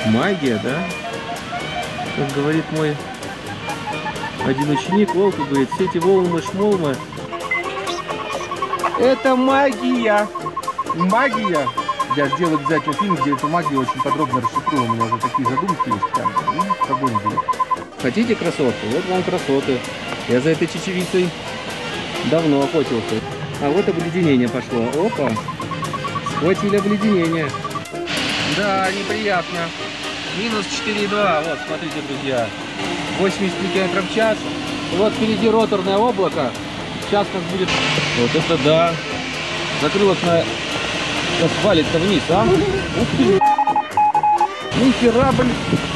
Магия, да? Как говорит мой один ученик, Волк, говорит, все эти волны-шмолмы — это магия! Магия! Я сделаю обязательно фильм, где эту магию очень подробно расшифрую. У меня уже такие задумки есть прям. И огонь будет. Хотите красотку? Вот вам красоты. Я за этой чечевицей давно охотился. А вот обледенение пошло. Опа! Схватили обледенение. Да, неприятно. Минус 4,2. Вот, смотрите, друзья. 83 км в час. И вот впереди роторное облако. Сейчас как будет... Вот это да. Закрылочная... Сейчас валится вниз, а? Ух ты! Нихера, блин!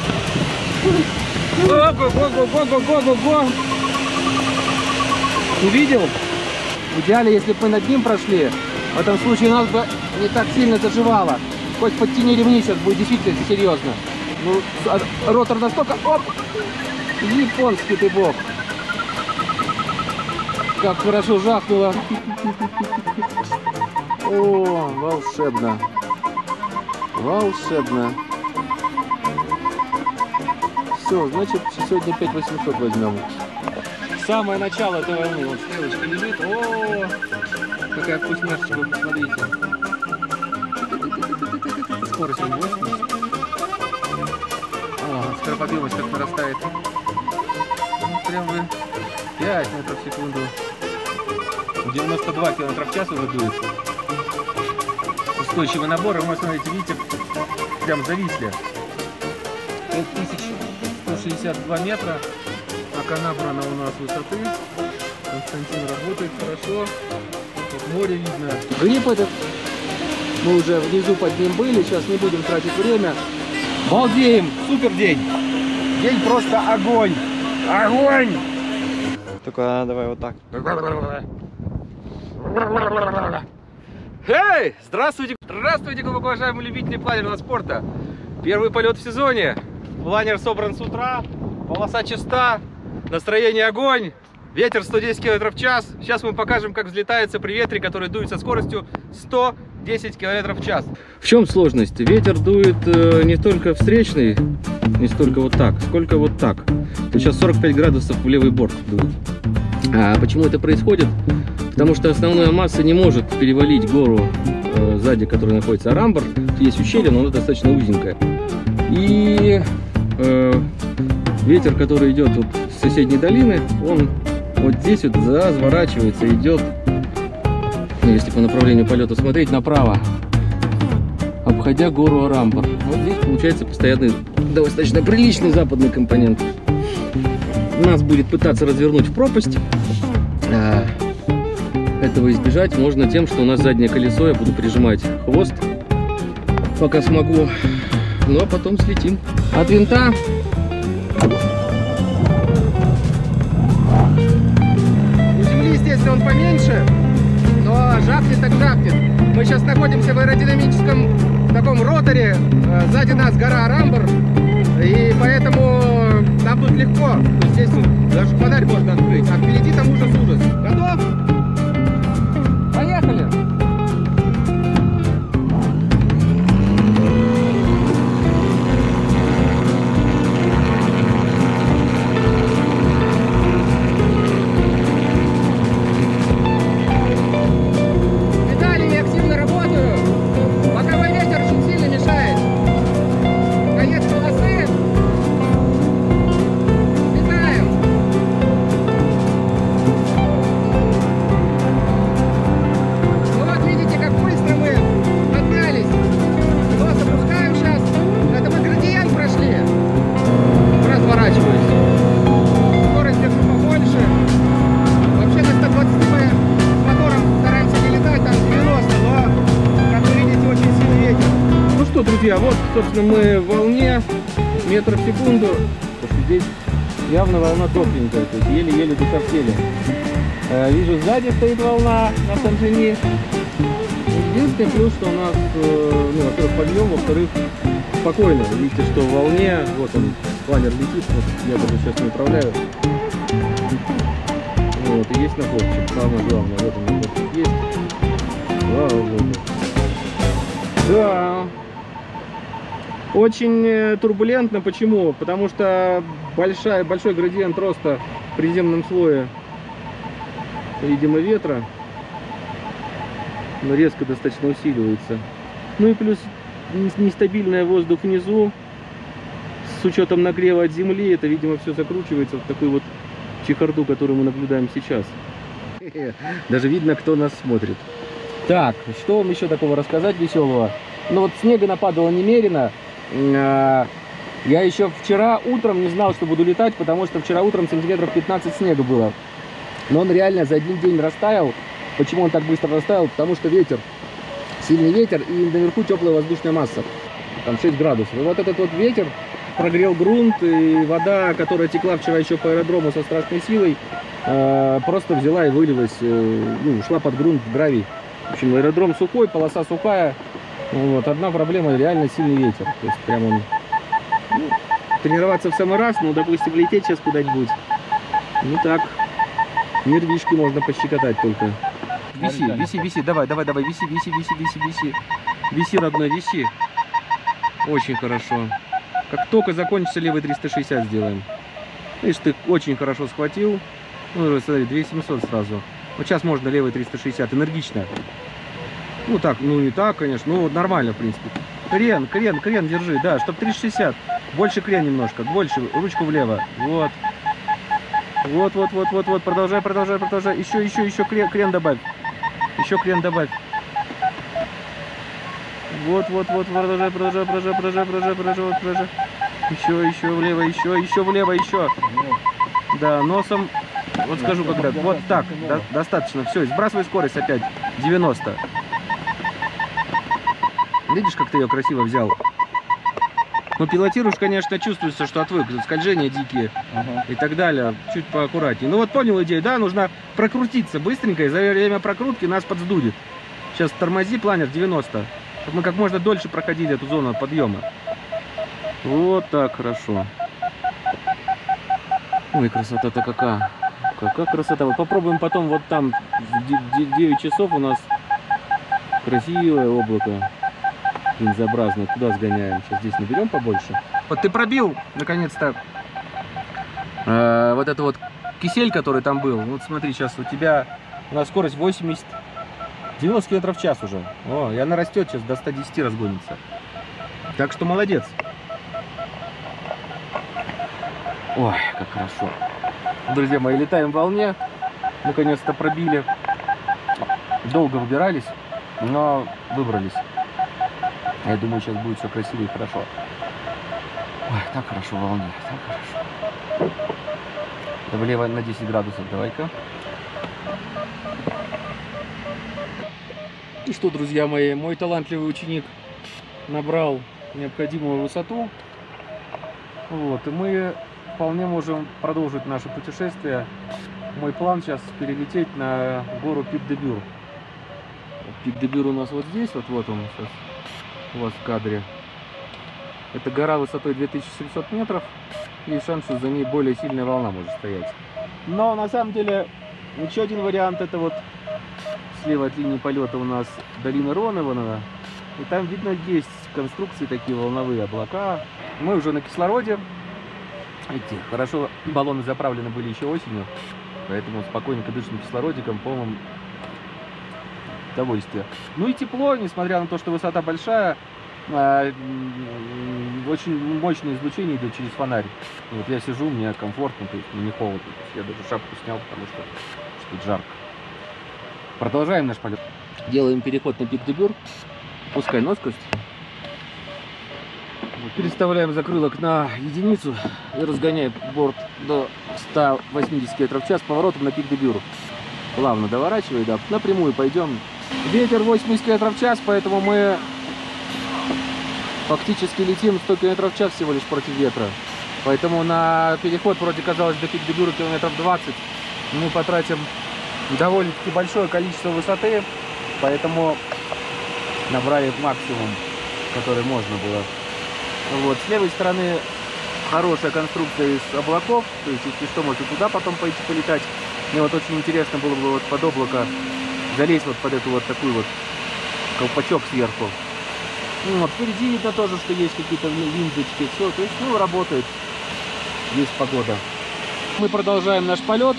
Го-го-го-го-го-го-го-го! Увидел? В идеале, если бы мы над ним прошли, в этом случае нас бы не так сильно заживало. Хоть подтяни ремни, сейчас будет действительно серьезно. Ну, ротор настолько... Оп! Японский ты бог! Как хорошо жахнуло! О, волшебно! Волшебно! Все, значит, сегодня 5800 возьмем. Самое начало этой волны. Вот стрелочка лежит. О, какая вкусняшечка, вы посмотрите. Скорость 80. О, скороподъемность как нарастает. Прям вы 5 метров в секунду. 92 км в час уже дует. Устойчивый набор. И мы, смотрите, видите, прям зависли. 5162 метра. Пока набрано у нас высоты. Константин работает хорошо. Как море видно. Гриб этот. Мы уже внизу под ним были. Сейчас не будем тратить время. Балдеем! Супер день! День просто огонь! Огонь! Только давай вот так. Эй! Здравствуйте! Здравствуйте, глубоко уважаемые любители планерного спорта! Первый полет в сезоне. Планер собран с утра. Полоса чиста. Настроение огонь. Ветер 110 км в час. Сейчас мы покажем, как взлетается при ветре, который дует со скоростью 110 км в час. В чем сложность? Ветер дует не только встречный, не столько вот так, сколько вот так. То сейчас 45 градусов в левый борт дует. А почему это происходит? Потому что основная масса не может перевалить гору сзади, которая находится Арамбар. Есть ущелье, но оно достаточно узенькое. И ветер, который идет вот с соседней долины, он вот здесь вот разворачивается, идет, если по направлению полета смотреть, направо, обходя гору Арамбар. Вот здесь получается постоянный, достаточно приличный западный компонент. Нас будет пытаться развернуть в пропасть. Этого избежать можно тем, что у нас заднее колесо, я буду прижимать хвост, пока смогу, ну а потом слетим. От винта. У земли, естественно, он поменьше, но жахнет так жахнет. Мы сейчас находимся в аэродинамическом таком роторе, сзади нас гора Арамбар, и поэтому нам тут легко. Здесь даже фонарь можно открыть, а впереди там ужас-ужас. Готов? Поехали! Педали не активно работают. Боковой ветер очень сильно мешает. Конец полосы. Летаем. Вот видите, как быстро мы поднялись. Вот запускаем сейчас. Это мы градиент прошли. Разворачиваюсь. Скорость держу побольше. Вообще на 120 мы с мотором стараемся не летать, там 90, но, как вы видите, очень сильный ветер. Ну что, друзья, вот, собственно, мы в волне, метр в секунду. Потому что здесь явно волна топленькая, то есть еле-еле духовтели. Вижу, сзади стоит волна на Санжени. Единственный плюс, что у нас, ну, во-первых, подъем, во-вторых, спокойно. Видите, что в волне, вот он, планер летит, вот я даже сейчас не управляю. Вот, и есть находчик, самое главное, вот он находчик есть. Слава Богу. Да. Очень турбулентно. Почему? Потому что большой градиент роста в приземном слое, видимо, ветра. Но резко достаточно усиливается. Ну и плюс нестабильный воздух внизу. С учетом нагрева от земли, это, видимо, все закручивается в такую вот чехарду, которую мы наблюдаем сейчас. Даже видно, кто нас смотрит. Так, что вам еще такого рассказать веселого? Ну вот снега нападало немерено. Я еще вчера утром не знал, что буду летать, потому что вчера утром сантиметров 15 снега было. Но он реально за один день растаял. Почему он так быстро растаял? Потому что ветер, сильный ветер, и наверху теплая воздушная масса. Там 6 градусов. И вот этот вот ветер прогрел грунт, и вода, которая текла вчера еще по аэродрому со страшной силой, просто взяла и вылилась, ну, ушла под грунт, в гравий. В общем, аэродром сухой, полоса сухая. Вот. Одна проблема — реально сильный ветер. То есть прям он... Ну, тренироваться в самый раз, ну, допустим, лететь сейчас куда-нибудь. Ну так, нервишки можно пощекотать только. Виси, виси, виси, давай, виси, виси, виси, виси, виси. Виси, родной, виси. Очень хорошо. Как только закончится, левый 360 сделаем. Видишь, ты очень хорошо схватил. Ну, смотри, 2700 сразу. Вот сейчас можно левый 360, энергично. Ну так, ну не так, конечно, ну нормально, в принципе. Крен, держи, да, чтобы 360. Больше крен немножко, больше, ручку влево. Вот. Вот, продолжай. Еще крен добавь. Еще крен добавь. Вот, продолжай. Еще влево. Да, носом. Вот скажу когда. Вот так, достаточно. Все, сбрасывай скорость опять. 90. Видишь, как ты ее красиво взял? Ну, пилотируешь, конечно, чувствуется, что отвык. Скольжения дикие и так далее. Чуть поаккуратнее. Ну вот понял идею, да? Нужно прокрутиться быстренько, и за время прокрутки нас подсдудит. Сейчас тормози, планер 90. Чтобы мы как можно дольше проходили эту зону подъема. Вот так, хорошо. Ой, красота-то какая. Какая красота. Вот попробуем потом вот там в 9 часов у нас красивое облако линзообразное. Туда сгоняем. Сейчас здесь наберем побольше. Вот ты пробил, наконец-то, вот это вот кисель, который там был. Вот смотри, сейчас у тебя на скорость 90 км в час уже. О, и она растет, сейчас до 110 разгонится. Так что молодец. Ой, как хорошо. Друзья мои, летаем в волне. Наконец-то пробили. Долго выбирались, но выбрались. Я думаю, сейчас будет все красиво и хорошо. Ой, так хорошо в волне, так хорошо. Влево на 10 градусов давай-ка. И что, друзья мои, мой талантливый ученик набрал необходимую высоту. Вот, и мы вполне можем продолжить наше путешествие. Мой план сейчас перелететь на гору Пик-де-Бюр. Пик-де-Бюр у нас вот здесь, вот он сейчас у вас в кадре. Это гора высотой 2700 метров. Есть шанс, что за ней более сильная волна может стоять. Но на самом деле еще один вариант — это вот слева от линии полета у нас долина Роневана. И там видно, есть конструкции такие, волновые облака. Мы уже на кислороде. Видите, хорошо баллоны заправлены были еще осенью. Поэтому спокойненько дышим кислородиком, полным удовольствия. Ну и тепло, несмотря на то, что высота большая. Очень мощное излучение идет через фонарь. Вот я сижу, мне комфортно, то есть мне не холодно. То есть я даже шапку снял, потому что тут жарко. Продолжаем наш полет. Делаем переход на Пик-де-Бюр. Пускай носкость. Переставляем закрылок на единицу и разгоняем борт до 180 км в час поворотом на Пик-де-Бюр. Плавно доворачивай, да, напрямую пойдем. Ветер 80 км в час, поэтому мы фактически летим 100 км в час всего лишь против ветра. Поэтому на переход, вроде казалось, до Пик-де-Бюра километров 20, мы потратим довольно-таки большое количество высоты, поэтому набрали максимум, который можно было. Вот. С левой стороны хорошая конструкция из облаков, то есть если что, можно туда потом пойти полетать. Мне вот очень интересно было бы вот под облако залезть вот под эту вот такую вот колпачок сверху. Ну, вот впереди видно тоже, что есть какие-то линзочки. Все, то есть, ну, работает. Есть погода. Мы продолжаем наш полет.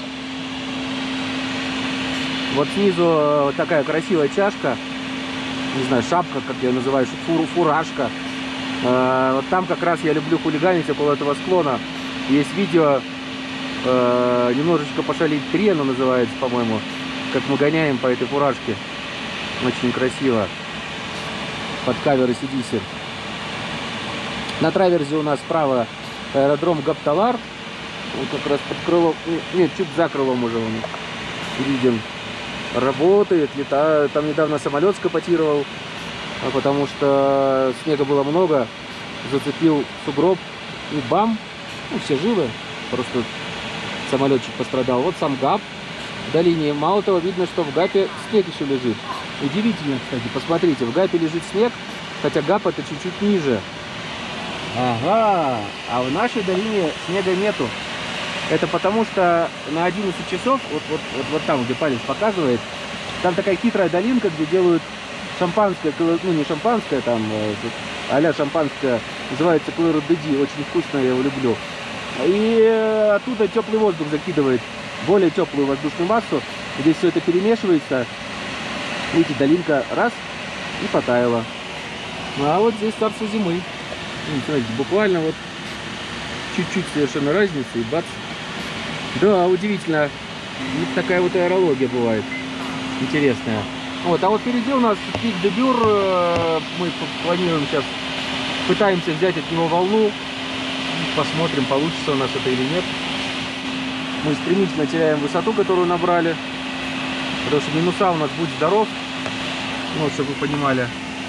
Вот снизу вот такая красивая чашка. Не знаю, шапка, как я называю, фуражка. Вот там как раз я люблю хулиганить около этого склона. Есть видео, немножечко пошалить 3, оно называется, по-моему. Как мы гоняем по этой фуражке. Очень красиво. Под кавер AC/DC. На траверзе у нас справа аэродром Гапталар. Вот как раз под крылом, нет, чуть за крылом уже он видим. Работает, летает. Там недавно самолет скопотировал, потому что снега было много. Зацепил сугроб и бам! Ну, все живы. Просто самолетчик пострадал. Вот сам ГАП в долине. Мало того, видно, что в ГАПе снег еще лежит. Удивительно, кстати. Посмотрите, в ГАПе лежит снег, хотя ГАП это чуть-чуть ниже. Ага, а в нашей долине снега нету. Это потому что на 11 часов, вот там, где палец показывает, там такая хитрая долинка, где делают шампанское, ну не шампанское, там а-ля шампанское, называется Клэр Деди, очень вкусно, я его люблю. И оттуда теплый воздух закидывает, более теплую воздушную массу, здесь все это перемешивается, видите, долинка раз и потаяла. А вот здесь царство зимы. Смотрите, буквально вот чуть-чуть совершенно разница и бац. Да, удивительно. Вот такая вот аэрология бывает. Интересная. Вот, а вот впереди у нас Пик де Бюр. Мы планируем сейчас, пытаемся взять от него волну. Посмотрим, получится у нас это или нет. Мы стремительно теряем высоту, которую набрали. Потому что минуса у нас, будь здоров. Вот, чтобы вы понимали.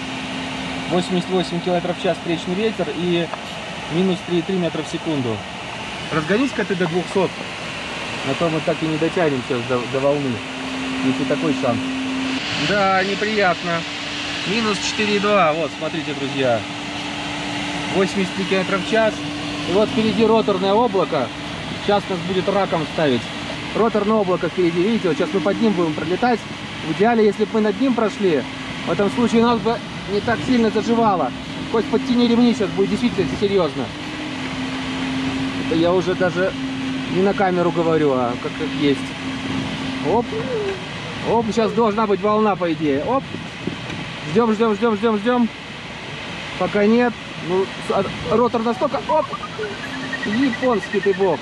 88 км в час встречный ветер и минус 3,3 метра в секунду. Разгонись-ка ты до 200, а то мы так и не дотянем сейчас до волны. Есть и такой шанс. Да, неприятно. Минус 4,2. Вот, смотрите, друзья. 83 км в час. И вот впереди роторное облако. Сейчас нас будет раком ставить. Роторное облако впереди, видите, вот сейчас мы под ним будем пролетать. В идеале, если бы мы над ним прошли, в этом случае нас бы не так сильно заживало. Хоть подтяни ремни, сейчас будет действительно серьезно. Это я уже даже не на камеру говорю, а как есть. Оп. Оп, сейчас должна быть волна, по идее. Оп. Ждем, ждем, ждем, ждем, ждем. Пока нет. Ну, ротор настолько... Оп. Японский ты бог.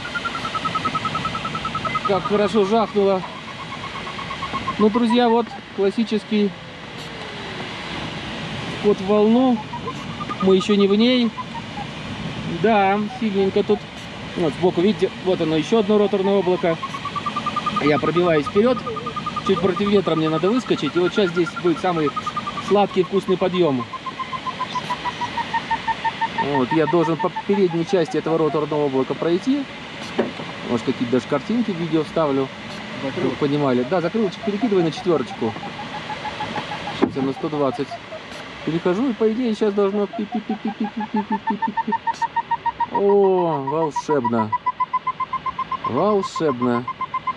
Как хорошо жахнуло. Ну, друзья, вот классический вход в волну. Мы еще не в ней. Да, сильненько тут. Вот сбоку, видите, вот оно, еще одно роторное облако. Я пробиваюсь вперед. Чуть против ветра мне надо выскочить. И вот сейчас здесь будет самый сладкий вкусный подъем. Вот, я должен по передней части этого роторного облака пройти. Может, какие-то даже картинки в видео вставлю. Чтобы вы понимали. Да, закрылочек перекидывай на 4. Сейчас я на 120 перехожу. И по идее сейчас должно... О, волшебно. Волшебно.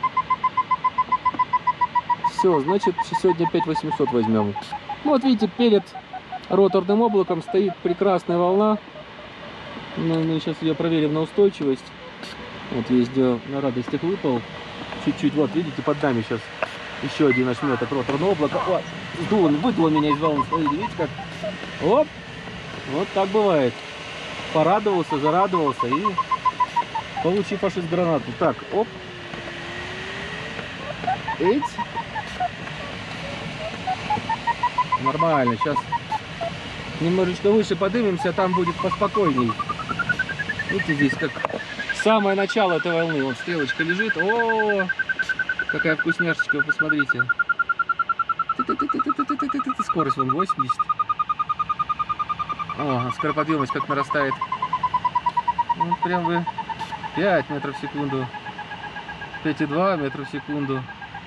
Все, значит, сегодня 5800 возьмем. Ну, вот видите, перед роторным облаком стоит прекрасная волна. Мы сейчас ее проверим на устойчивость. Вот везде на радостях выпал. Чуть-чуть, вот видите, под нами сейчас еще один ошметок роторного облака. О, сдуло, выдуло меня из волны. Смотрите, видите как? Оп! Вот так бывает. Порадовался, зарадовался и получи фашист гранату. Так, оп. Эть. Нормально, сейчас немножечко выше поднимемся, там будет поспокойней. Видите, здесь как самое начало этой волны. Вот стрелочка лежит. О, какая вкусняшечка, посмотрите. Скорость вон 80. О, скороподъемность как нарастает. Ну, прям бы 5 метров в секунду. 5,2 метра в секунду.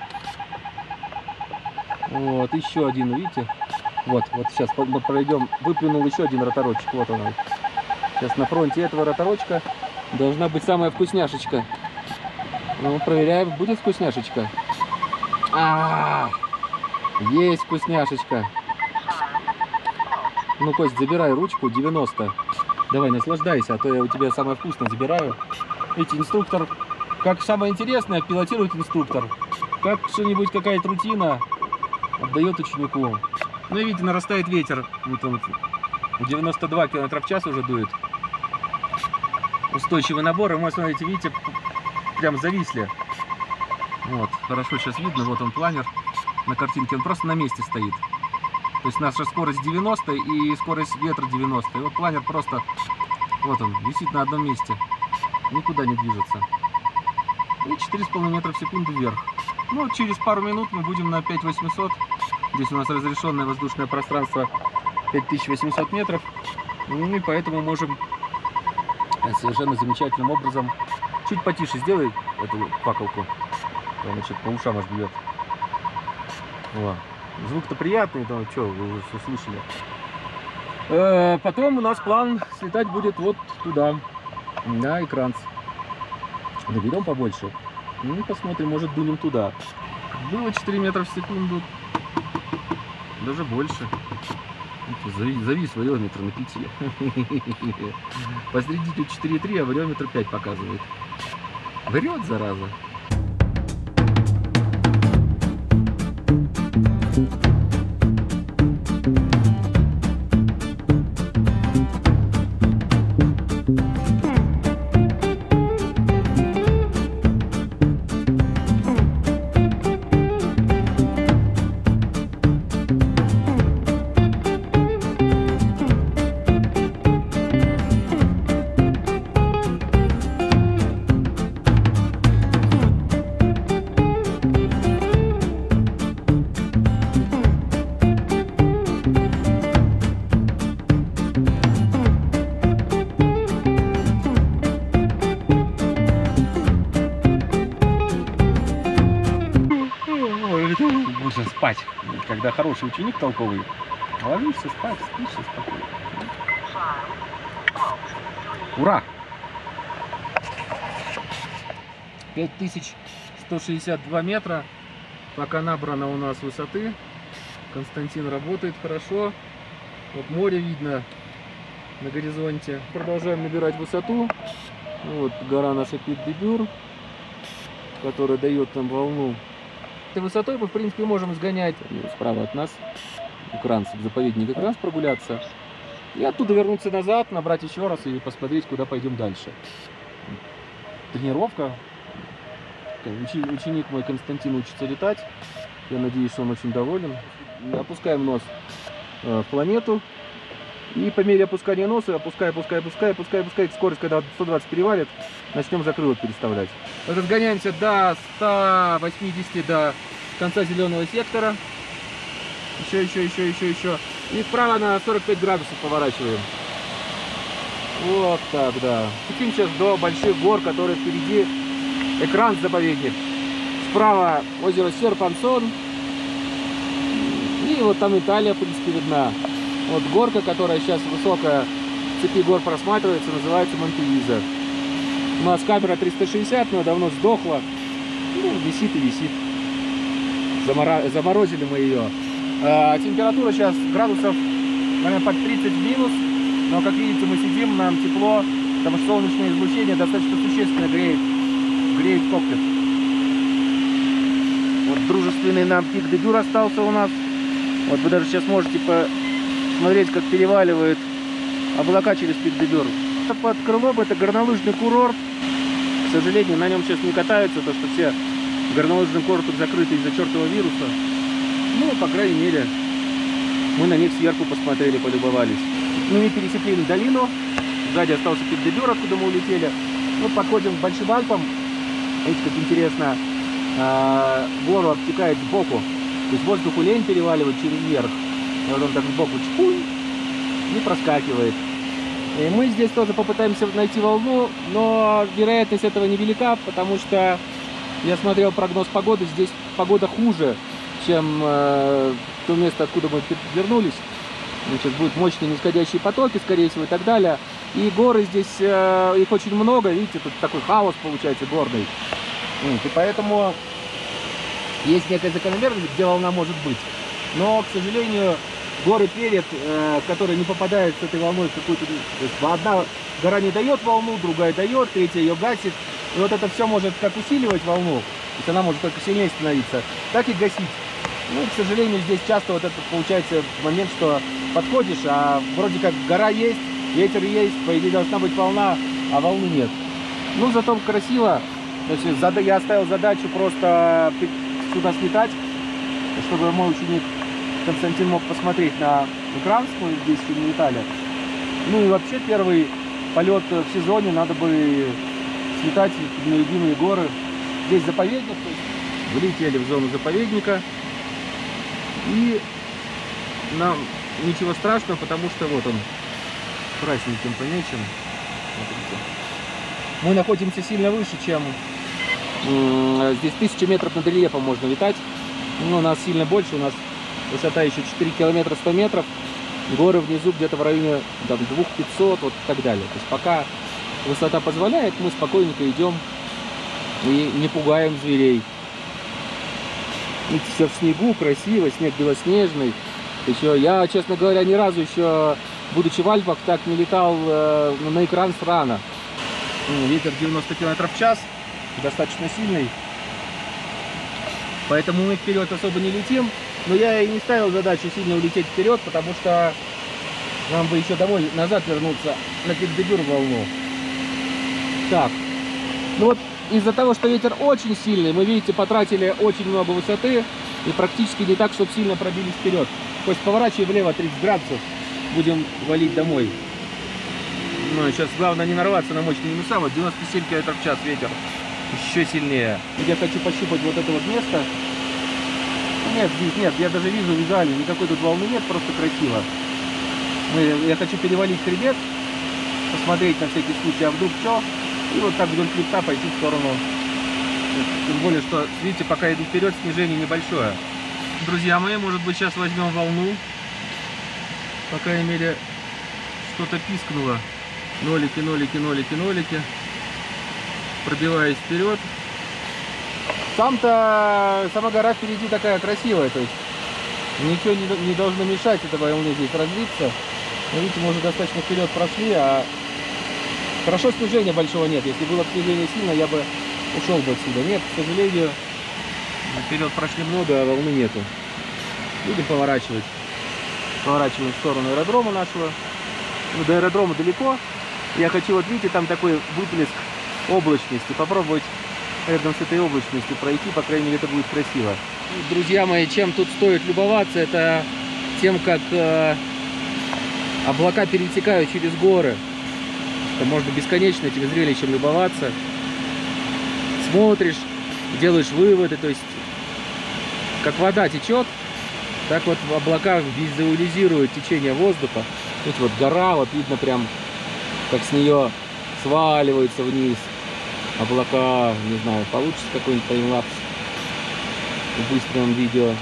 Вот, еще один, видите? Вот сейчас мы пройдем. Выплюнул еще один роторочек. Вот он. Сейчас на фронте этого роторочка должна быть самая вкусняшечка. Ну, проверяем, будет вкусняшечка. Есть вкусняшечка. Ну, Кость, забирай ручку, 90. Давай, наслаждайся, а то я у тебя самое вкусное забираю. Видите, инструктор, как самое интересное, пилотирует инструктор. Как что-нибудь, какая-то рутина отдает ученику. Ну и видите, нарастает ветер. Вот он, 92 км в час уже дует. Устойчивый набор. И мы, смотрите, видите, прям зависли. Вот, хорошо сейчас видно. Вот он, планер на картинке. Он просто на месте стоит. То есть наша скорость 90 и скорость ветра 90. И вот планер просто, вот он, висит на одном месте. Никуда не движется. И 4,5 метра в секунду вверх. Ну, через пару минут мы будем на 5800. Здесь у нас разрешенное воздушное пространство 5800 метров. Ну и поэтому можем совершенно замечательным образом... Чуть потише сделай эту паколку. Значит, по ушам аж бьет. Во. Звук-то приятный, но что, вы уже услышали. Потом у нас план слетать будет вот туда, на экран. Наберем побольше. Ну и посмотрим, может дунем туда. Было 4 метра в секунду. Даже больше. Завис вариометр на 5. Посреди тут 4,3, а вариометр 5 показывает. Врет, зараза. Нужно спать, когда хороший ученик толковый. Ложишься спать, спишься спокойно. Ура! 5162 метра. Пока набрано у нас высоты. Константин работает хорошо. Вот море видно на горизонте. Продолжаем набирать высоту. Вот гора наша Пик-де-Бюр, которая дает нам волну. Этой высотой мы, в принципе, можем сгонять справа от нас экран, заповедник экран, прогуляться. И оттуда вернуться назад, набрать еще раз и посмотреть, куда пойдем дальше. Тренировка. Ученик мой Константин учится летать. Я надеюсь, что он очень доволен. Опускаем нос в планету. И по мере опускания носа, опускай, скорость, когда 120 перевалит, начнем закрылок переставлять. Разгоняемся до 180, до конца зеленого сектора. Еще. И вправо на 45 градусов поворачиваем. Вот так, да. Летим сейчас до больших гор, которые впереди. Экран заповедник. Справа озеро Серпансон. И вот там Италия, в принципе, видна. Вот горка, которая сейчас высокая, в цепи гор просматривается, называется Монте-Виза. У нас камера 360, но давно сдохла. Ну, висит и висит. Заморозили мы ее. Температура сейчас градусов, наверное, под 30 минус. Но, как видите, мы сидим, нам тепло, потому что солнечное излучение достаточно существенно греет кокпит. Вот дружественный нам Пик-де-Бюр остался у нас. Вот вы даже сейчас можете посмотреть, как переваливает облака через Пик-де-Бюр. Под крылом это горнолыжный курорт. К сожалению, на нем сейчас не катаются, потому что все горнолыжные курорты закрыты из-за чертового вируса. Ну, по крайней мере, мы на них сверху посмотрели, полюбовались. Мы пересекли долину. Сзади остался Пик-де-Бюр, откуда мы улетели. Вот подходим к Большим Альпам. Видите, как интересно, гору обтекает сбоку. То есть воздуху лень переваливать через верх. Вот он так сбоку чпунь и проскакивает. И мы здесь тоже попытаемся найти волну, но вероятность этого невелика, потому что я смотрел прогноз погоды. Здесь погода хуже, чем то место, откуда мы вернулись. Сейчас будут мощные нисходящие потоки, скорее всего, и так далее. И горы здесь, их очень много, видите, тут такой хаос получается горный. И поэтому есть некая закономерность, где волна может быть. Но, к сожалению, горы перед, которые не попадают с этой волной в какую-то... Одна гора не дает волну, другая дает, третья ее гасит. И вот это все может как усиливать волну, то есть она может только сильнее становиться, так и гасить. Ну, к сожалению, здесь часто вот это получается момент, что подходишь, а вроде как гора есть, ветер есть, по идее должна быть волна, а волны нет. Ну, зато красиво. То есть я оставил задачу просто сюда слетать, чтобы мой ученик Константин мог посмотреть на экран, мы здесь еще не летали. Ну и вообще первый полет в сезоне надо бы слетать на любимые горы. Здесь заповедник, то есть влетели в зону заповедника. И нам ничего страшного, потому что вот он красненьким помечен. Смотрите. Мы находимся сильно выше, чем здесь 1000 метров над рельефом можно летать. Ну, у нас сильно больше, у нас высота еще 4 километра 100 метров. Горы внизу где-то в районе 2500, вот и так далее. То есть пока высота позволяет, мы спокойненько идем и не пугаем зверей. Видите, все в снегу, красиво, снег белоснежный. Еще я, честно говоря, ни разу еще, будучи в Альпах, так не летал на экран с рана. Ветер 90 км в час, достаточно сильный. Поэтому мы вперед особо не летим. Но я и не ставил задачу сильно улететь вперед, потому что нам бы еще домой, назад вернуться на Пик-де-Бюр волну. Так, ну вот из-за того, что ветер очень сильный, мы, видите, потратили очень много высоты и практически не так, чтобы сильно пробились вперед. То есть поворачивай влево 30 градусов, будем валить домой. Ну, сейчас главное не нарваться на мощные минуса. Вот 97 км в час ветер, еще сильнее. Я хочу пощупать вот это вот место. Нет, здесь нет, я даже вижу визуально, никакой тут волны нет, просто красиво. Я хочу перевалить хребет, посмотреть на всякий случай, а вдруг что, и вот так вдоль хребта пойти в сторону. Тем более, что, видите, пока иду вперед, снижение небольшое. Друзья мои, может быть, сейчас возьмем волну. По крайней мере, что-то пискнуло. Нолики, нолики, нолики, нолики. Пробиваясь вперед. Сама гора впереди такая красивая, то есть ничего не должно мешать этой волне здесь разлиться. Но видите, мы уже достаточно вперед прошли, а хорошо снижения большого нет. Если было снижение сильно, я бы ушел бы отсюда. Нет, к сожалению, вперед прошли много, а волны нету. Будем поворачивать. Поворачиваем в сторону аэродрома нашего. Ну, до аэродрома далеко. Я хочу, вот видите, там такой выплеск облачности. Попробовать рядом с этой облачностью пройти, по крайней мере, это будет красиво. Друзья мои, чем тут стоит любоваться, это тем, как облака перетекают через горы. Это можно бесконечно этим зрелищем любоваться. Смотришь, делаешь выводы, то есть как вода течет, так вот в облаках визуализирует течение воздуха. Видите, вот гора, вот видно прям, как с нее сваливается вниз облака, не знаю, получится какой-нибудь таймлапс в быстром видео.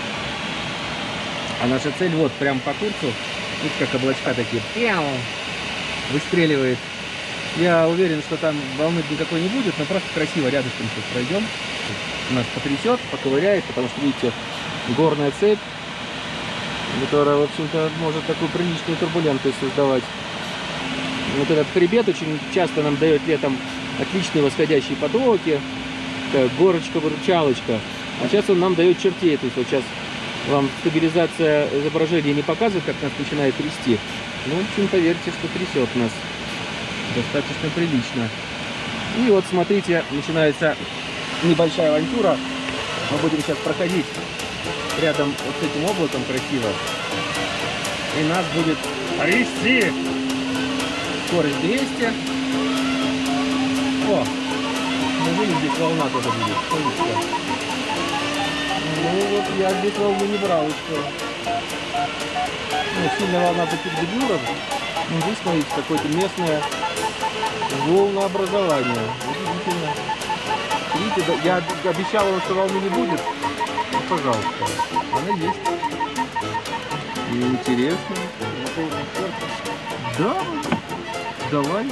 А наша цель вот прям по курсу, видите, как облачка такие, выстреливает. Я уверен, что там волны никакой не будет, но просто красиво рядышком сейчас пройдем. Нас потрясет, поковыряет, потому что, видите, горная цепь, которая, в общем-то, может такую приличную турбулентность создавать. Вот этот хребет очень часто нам дает летом отличные восходящие потоки, горочка-выручалочка. А сейчас он нам дает чертей. То есть вот сейчас вам стабилизация изображения не показывает, как нас начинает трясти. Ну, в общем, поверьте, что трясет нас достаточно прилично. И вот смотрите, начинается небольшая авантюра. Мы будем сейчас проходить рядом вот с этим облаком красиво. И нас будет трясти. Скорость 200. О, неужели здесь волна тоже будет? Смотрите. Ну вот я здесь волну не брал еще. Ну, сильная волна по Пик-де-Бюру. Ну, здесь, смотрите, какое-то местное волнообразование. Удивительно. Видите, я обещал вам, что волны не будет. Ну, пожалуйста, она есть. И интересно. Да, давай.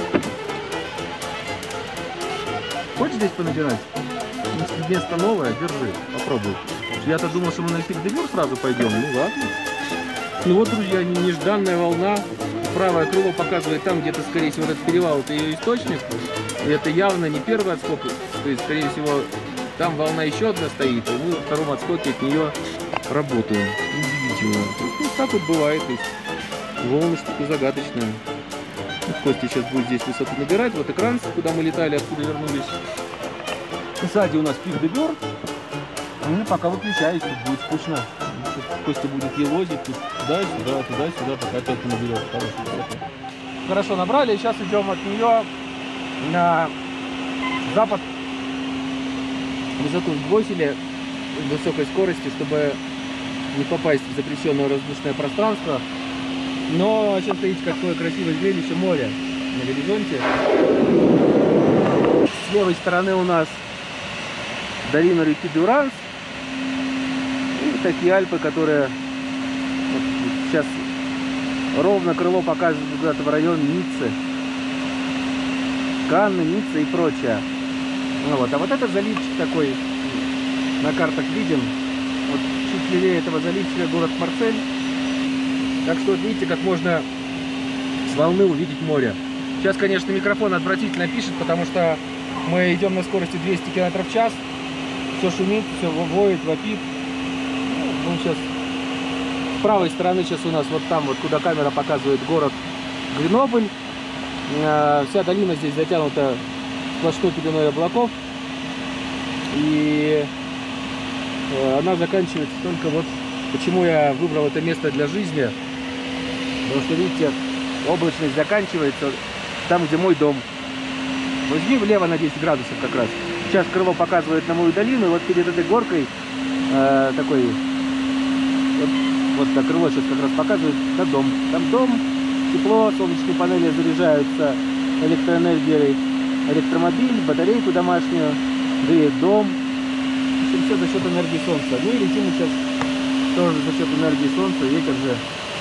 Хочешь здесь понабирать? Место новое, держи, попробуй. Я-то думал, что мы на Пик-де-Бюр сразу пойдем. Ну ладно. Ну вот, друзья, нежданная волна. Правое крыло показывает там, где-то, скорее всего, этот перевал, это ее источник. И это явно не первый отскок. То есть, скорее всего, там волна еще одна стоит, и мы во втором отскоке от нее работаем. Удивительно. Ну, так вот бывает. То есть, волны что-то загадочное. Вот Костя сейчас будет здесь высоту набирать. Вот экран, куда мы летали, откуда вернулись. Сзади у нас пик де Бёр. Ну, пока выключаюсь, тут будет скучно. Костя будет елозить туда-сюда, туда-сюда, пока опять не наберет. Хорошо набрали, сейчас идем от нее на запад. Высоту сбросили в высокой скорости, чтобы не попасть в запрещенное воздушное пространство. Но сейчас видите, какое красивое зрелище моря на горизонте. С левой стороны у нас долина реки Дюранс. И такие Альпы, которые вот сейчас ровно крыло показывает куда-то в район Ниццы. Канны, Ницца и прочее. Ну вот. А вот этот заливчик такой на картах виден. Вот чуть левее этого заливчика город Марсель. Так что вот видите, как можно с волны увидеть море. Сейчас, конечно, микрофон отвратительно пишет, потому что мы идем на скорости 200 км в час. Все шумит, все воет, вопит. Ну, сейчас с правой стороны сейчас у нас вот там, вот куда камера показывает город Гренобль. Вся долина здесь затянута сплошной пеленой облаков. И она заканчивается только вот... Почему я выбрал это место для жизни? Потому что, видите, облачность заканчивается там, где мой дом. Возьми влево на 10 градусов как раз. Сейчас крыло показывает на мою долину, и вот перед этой горкой такой... Вот так крыло сейчас как раз показывает на дом. Там дом, тепло, солнечные панели заряжаются электроэнергией, электромобиль, батарейку домашнюю, греет дом. Все за счет энергии солнца. Ну и летим сейчас тоже за счет энергии солнца. Ветер же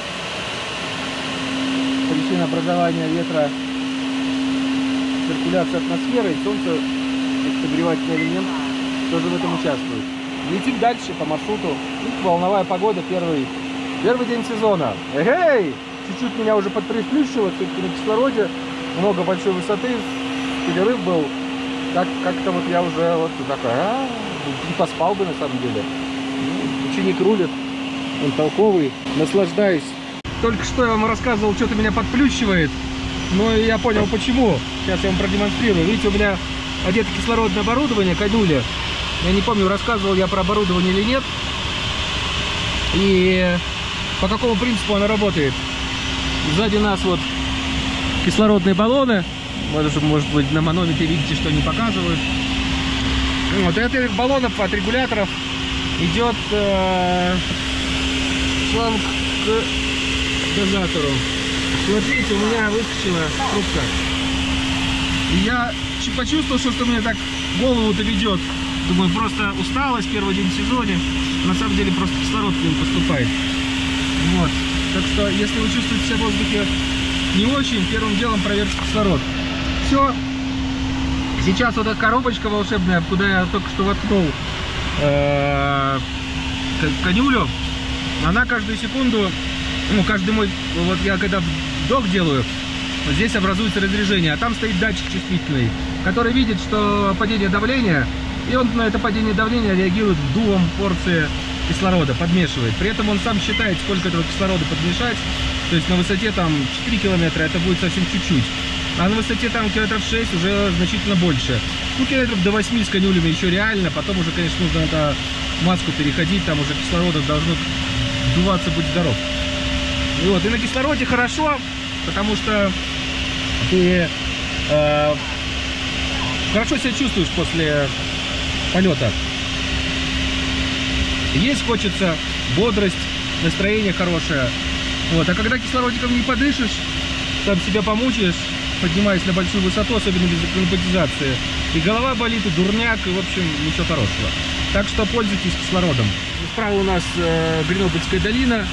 причина образования ветра, циркуляция атмосферы, и солнце, согревательный элемент, тоже в этом участвует. Летим дальше по маршруту. Волновая погода, первый день сезона. Эй! Чуть-чуть меня уже подприплющило, все-таки на кислороде, много большой высоты, перерыв был. Как-то вот я уже вот такая, не поспал бы на самом деле. Ученик рулит, он толковый, наслаждаюсь. Только что я вам рассказывал, что-то меня подплющивает, но я понял почему. Сейчас я вам продемонстрирую. Видите, у меня одето кислородное оборудование, канюля. Я не помню, рассказывал я про оборудование или нет. И по какому принципу оно работает. Сзади нас вот кислородные баллоны. Может быть, на манометре видите, что они показывают. Вот от этих баллонов, от регуляторов идет шланг к дозатору. Смотрите, у меня выскочила трубка. И я почувствовал, что мне так голову-то ведет. Думаю, просто усталость, первый день в сезоне. На самом деле просто кислород к ним поступает. Вот. Так что, если вы чувствуете себя в воздухе не очень, первым делом проверьте кислород. Все. Сейчас вот эта коробочка волшебная, куда я только что воткнул канюлю, она каждую секунду, ну, каждый мой, вот я когда вдох делаю, вот здесь образуется разрежение, а там стоит датчик чувствительный, который видит, что падение давления, и он на это падение давления реагирует вдувом порции кислорода, подмешивает. При этом он сам считает, сколько этого кислорода подмешать. То есть на высоте там 4 километра это будет совсем чуть-чуть. А на высоте там километров 6 уже значительно больше. Ну, километров до 8 с канюлями еще реально. Потом уже, конечно, нужно это маску переходить. Там уже кислорода должно вдуваться, будь здоров. И вот, и на кислороде хорошо, потому что ты хорошо себя чувствуешь после полета. Есть хочется бодрость, настроение хорошее. Вот. А когда кислородиком не подышишь, там себя помучаешь, поднимаясь на большую высоту, особенно без акклиматизации, и голова болит, и дурняк, и в общем ничего хорошего. Так что пользуйтесь кислородом. Справа у нас Гренобельская долина,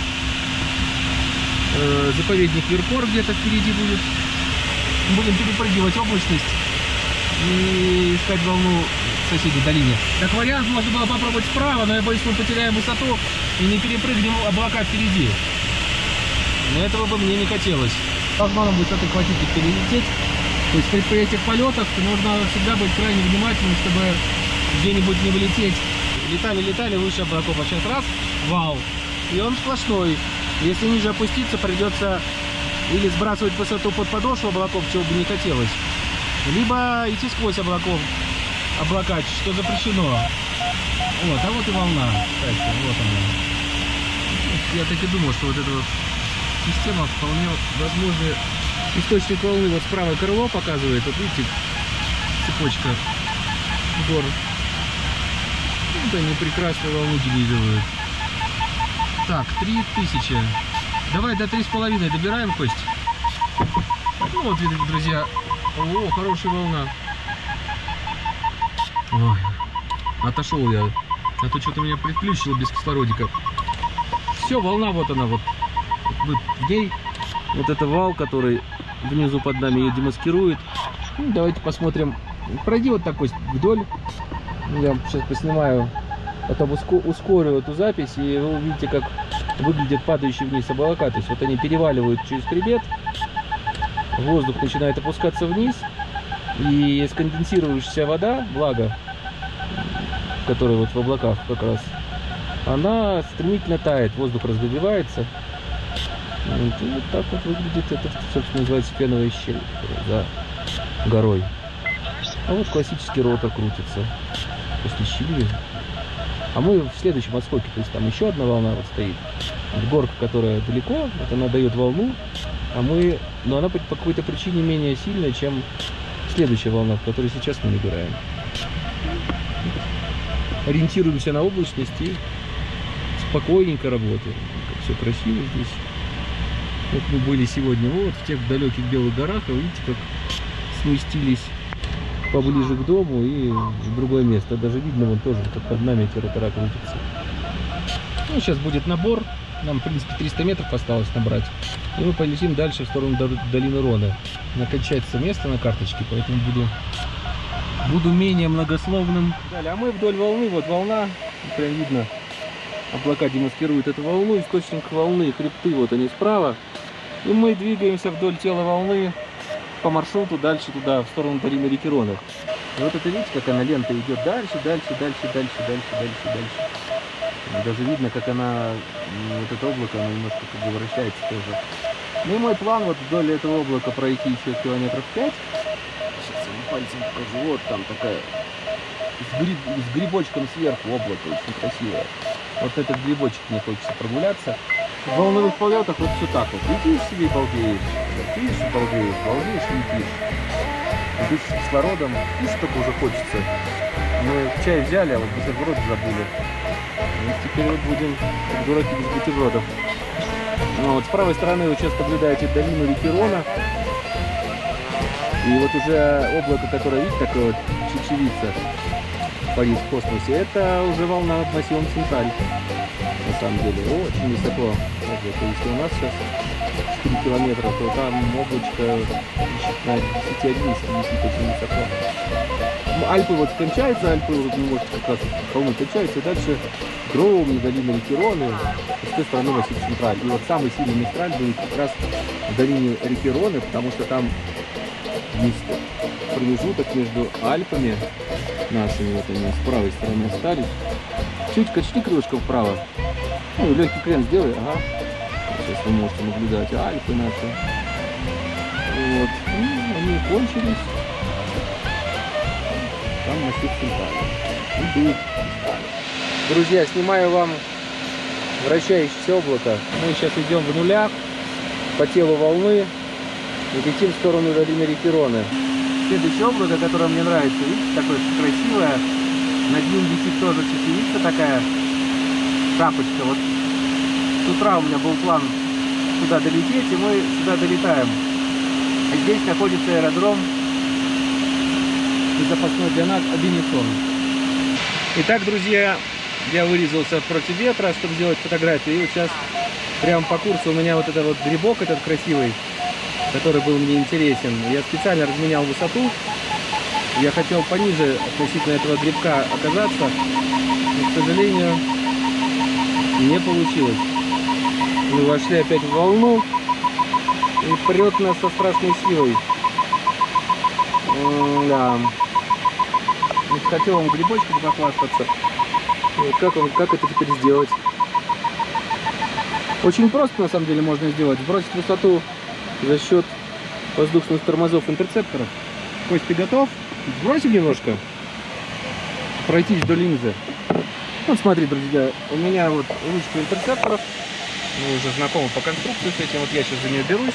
заповедник Веркор где-то впереди будет. Будем перепрыгивать облачность и искать волну в соседней долине. Как вариант, можно было попробовать справа, но я боюсь, мы потеряем высоту и не перепрыгнем облака впереди. Но этого бы мне не хотелось. Возможно, будет высоты хватит и перелететь. То есть при этих полетах нужно всегда быть крайне внимательным, чтобы где-нибудь не вылететь. Летали выше облаков, а сейчас раз, вал, и он сплошной. Если ниже опуститься, придется или сбрасывать высоту под подошву облаков, чего бы не хотелось, либо идти сквозь облака, что запрещено. Вот, а вот и волна, кстати, вот она. Я так и думал, что вот эта вот система вполне возможно. Источник волны вот справа крыло показывает, вот видите, цепочка гор. Вот они прекрасно волну генерируют. Так, 3000. Давай до 3,5 добираем, Кость. Ну вот, видите, друзья. О, хорошая волна. Ой, отошел я. А то что-то меня приключило без кислородика. Все, волна вот она вот. В ней вот это вал, который внизу под нами ее демаскирует. Ну, давайте посмотрим. Пройди вот такой вдоль. Я сейчас поснимаю, потом ускорю эту запись, и вы увидите, как выглядят падающие вниз облака. То есть вот они переваливают через хребет, воздух начинает опускаться вниз, и сконденсирующаяся вода, влага, которая вот в облаках как раз, она стремительно тает, воздух разогревается. Вот, и вот так вот выглядит это, собственно, называется феновая щель за горой. А вот классический ротор крутится после щели. А мы в следующем отскоке, то есть там еще одна волна вот стоит. Горка, которая далеко, вот она дает волну, но она по какой-то причине менее сильная, чем следующая волна, в которой сейчас мы набираем. Ориентируемся на облачность и спокойненько работаем. Как все красиво здесь. Вот мы были сегодня вот в тех далеких белых горах, а видите, как сместились поближе к дому и в другое место. Даже видно, вон тоже как под нами эти ротора крутятся. Ну, сейчас будет набор. Нам, в принципе, 300 метров осталось набрать. И мы полетим дальше в сторону долины Рона. Накончается место на карточке, поэтому буду менее многословным. А мы вдоль волны, вот волна, прям видно, облака демаскируют эту волну, источник волны, хребты, вот они справа. И мы двигаемся вдоль тела волны по маршруту дальше туда, в сторону долины реки Рона. И вот это, видите, как она лента идет дальше. Даже видно, как она, вот это облако, оно немножко как бы вращается тоже. Ну и мой план вот вдоль этого облака пройти еще километров 5. Сейчас я пальцем покажу. Вот там такая с грибочком сверху облако, очень красивое. Вот этот грибочек мне хочется прогуляться. В волновых полетах вот все так вот. Летишь себе и балдеешь. Летишь и балдеешь, балдеешь и летишь. Летишь с кислородом, лишь только уже хочется. Мы чай взяли, а вот бутерброд забыли. Вот теперь вот будем как дураки без бутербродов. Ну, вот с правой стороны вы сейчас наблюдаете долину реки Рона. И вот уже облако, которое, видите, такое вот чечевица парит в космосе, это уже волна над массивом Централь. На самом деле очень высоко облако. Если у нас сейчас 4 километра, то там облачко на 10-11 висит очень высоко. Альпы вот кончаются, Альпы вот вы можете как раз холмы кончаются, и дальше огромная долина реки Роны, с той стороны массив Централь. И вот самый сильный мистраль будет как раз в долине реки Роны, потому что там есть промежуток между Альпами нашими, вот они с правой стороны остались. Чуть качни крылышком вправо. Ну, легкий крен сделай, ага. Сейчас вы можете наблюдать Альпы наши. Вот. И они кончились. Там массив Централь. Друзья, снимаю вам вращающееся облако. Мы сейчас идем в нулях по телу волны и летим в сторону долины реки Роны. Следующее облако, которое мне нравится, видите, такое красивое. Над ним висит тоже чечевица такая, шапочка. Вот с утра у меня был план туда долететь, и мы сюда долетаем. А здесь находится аэродром безопасной для нас Абинесон. Итак, друзья, я вырезался против ветра, чтобы сделать фотографию. И вот сейчас прямо по курсу у меня вот этот вот грибок этот красивый, который был мне интересен. Я специально разменял высоту. Я хотел пониже относительно этого грибка оказаться, но, к сожалению, не получилось. Мы вошли опять в волну. И прет нас со страшной силой. Да. Вот хотел вам грибочком похвастаться. Как это теперь сделать? Очень просто, на самом деле, можно сделать. Сбросить высоту за счет воздушных тормозов интерцепторов. Кость, ты готов? Сбросим немножко. Пройтись вдоль линзы. Вот смотри, друзья, у меня вот ручка интерцепторов. Мы уже знакомы по конструкции с этим. Вот я сейчас за нее берусь.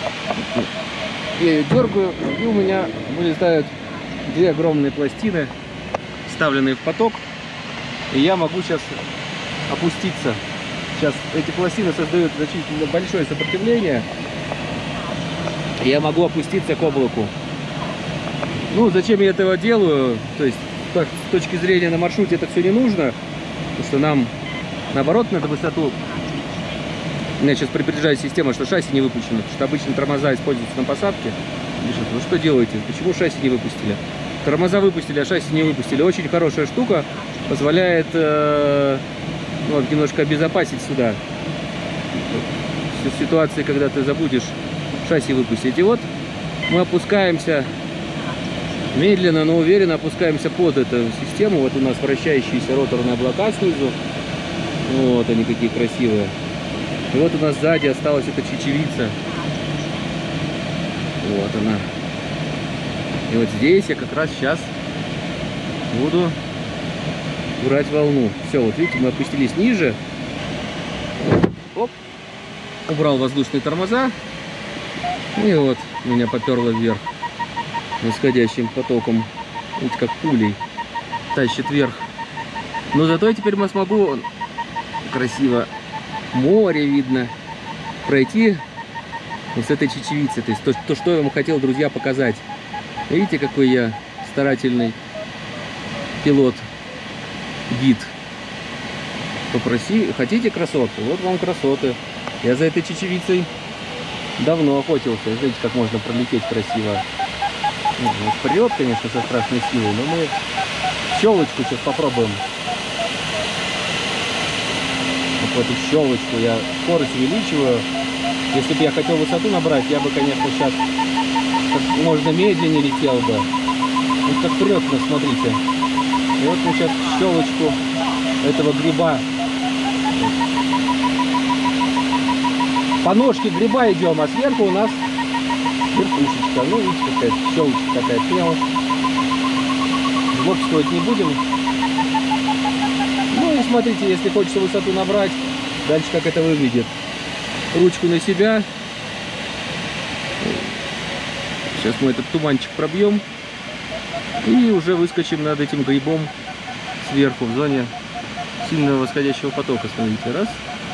Я ее дергаю, и у меня вылетают две огромные пластины, вставленные в поток. И я могу сейчас опуститься. Сейчас эти пластины создают значительно большое сопротивление. И я могу опуститься к облаку. Ну, зачем я этого делаю? То есть, так, с точки зрения на маршруте это все не нужно. Потому что нам, наоборот, надо высоту. У меня сейчас предупреждает система, что шасси не выпущено. Потому что обычно тормоза используются на посадке. Пишет, вы что делаете? Почему шасси не выпустили? Тормоза выпустили, а шасси не выпустили. Очень хорошая штука. Позволяет вот, немножко обезопасить сюда. В ситуации, когда ты забудешь шасси выпустить. И вот мы опускаемся медленно, но уверенно опускаемся под эту систему. Вот у нас вращающиеся роторные облака снизу. Вот они какие красивые. И вот у нас сзади осталась эта чечевица. Вот она. И вот здесь я как раз сейчас буду брать волну. Все, вот видите, мы опустились ниже. Оп. Убрал воздушные тормоза. И вот меня поперло вверх восходящим потоком. Видите, как пулей тащит вверх. Но зато теперь я смогу красиво, море видно, пройти вот с этой чечевицы. То есть то, что я вам хотел, друзья, показать. Видите, какой я старательный пилот, гид. Хотите красоты? Вот вам красоты. Я за этой чечевицей давно охотился. Знаете, как можно пролететь красиво. Ну, прет, конечно, со страшной силой, но мы щелочку сейчас попробуем. Вот в эту щелочку я скорость увеличиваю. Если бы я хотел высоту набрать, я бы, конечно, сейчас как можно медленнее летел бы. Вот как прет нас, смотрите. И вот мы сейчас щелочку этого гриба. По ножке гриба идем, а сверху у нас верхушечка. Ну, видите, какая щелочка такая прямо. Злобствовать не будем. Ну и смотрите, если хочется высоту набрать, дальше как это выглядит. Ручку на себя. Сейчас мы этот туманчик пробьем. И уже выскочим над этим грибом сверху, в зоне сильного восходящего потока. Смотрите, раз.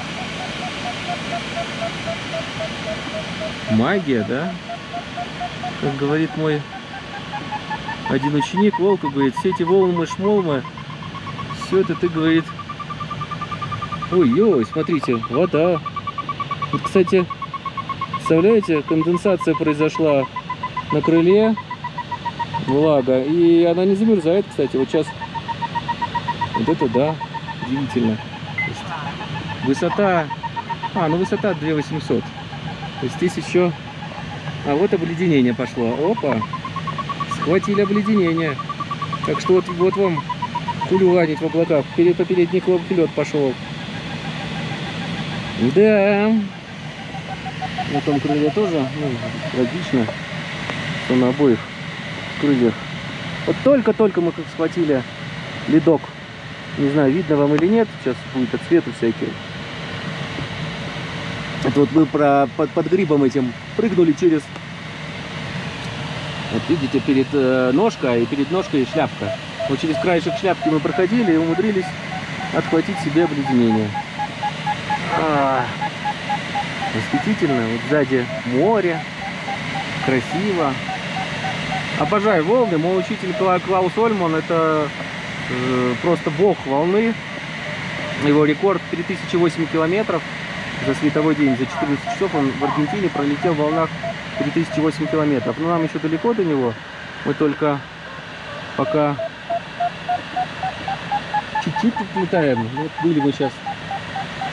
Магия, да? Как говорит мой один ученик, Волка, говорит, все эти волны-шмолмы, все это, ты, говорит, ой-ой, смотрите, вода. Вот, кстати, представляете, конденсация произошла на крыле, влага, и она не замерзает, кстати. Вот сейчас, вот это, да, удивительно. Высота, ну высота 2800. То есть здесь еще, вот обледенение пошло. Опа, схватили обледенение. Так что вот вам кулюганить в облаках. По передний лед пошел. Да. На том крыле тоже, логично, что на обоих крыльях. Вот только-только мы как схватили ледок. Не знаю, видно вам или нет. Сейчас будет отсветы всякие. Это вот мы под грибом этим прыгнули через, вот видите, перед ножкой, и перед ножкой шляпка. Вот через краешек шляпки мы проходили и умудрились отхватить себе обледенение. Восхитительно. Вот сзади море, красиво. Обожаю волны. Мой учитель Клаус Ольман — это просто бог волны. Его рекорд 3008 километров за световой день. За 14 часов он в Аргентине пролетел в волнах 3008 километров. Но нам еще далеко до него. Мы только пока чуть-чуть летаем. Вот были мы сейчас